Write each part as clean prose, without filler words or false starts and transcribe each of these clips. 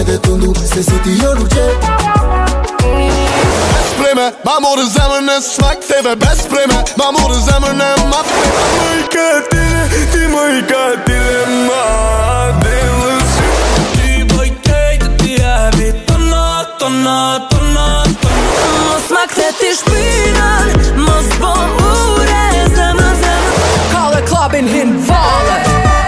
dhe të ndu se si ti jo nuk qe. Best prej me, ma morë zemrën e smak theve. Best prej me, ma morë zemrën e ma prej. Më i ka tile, ti më i ka tile ma delës. Ti bëj kejtë ti evi tona. Mos ma kthe ti shpinën, mos bo ure zemrën. Kalle klubin hin vale.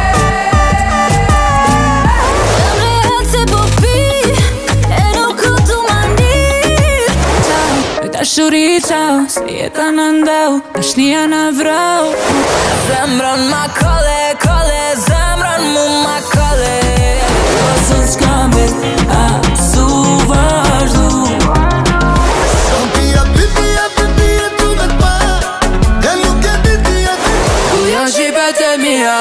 Dashuri qau, se jeta në ndau, dashnia në vrau. Zemrën ma kole, zemrën mu ma kole. Ose s'kambit, a su vazhdu. Pia tu me pa, e nuk e ti. Ku janë shqipet e mija,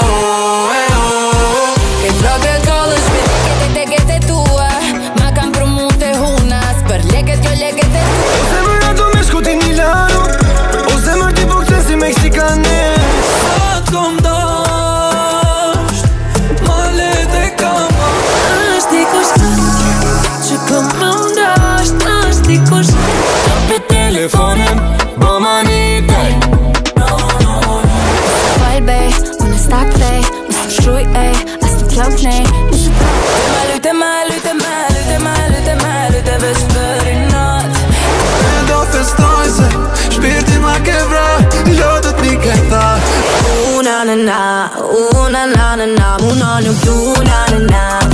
ke flokët kollës shpit. Leket e tua, ma kam për mu të hunas, për leket jo leket e tua. Ti Milano, o zemër ti po këtën si Meksikane. Sa t'kom dasht, ma lete kam. Është dikush që kom më ndasht, është dikush të për telefonin, Bo ma një dej. Fajl bej, unë s'ta kthej, mos të shkruj ej, as të kjo knej. Lute veç për i nat. E do festoj se shpirti ma ke vra, lotët mi ke tha. Una na, muna nuk du na.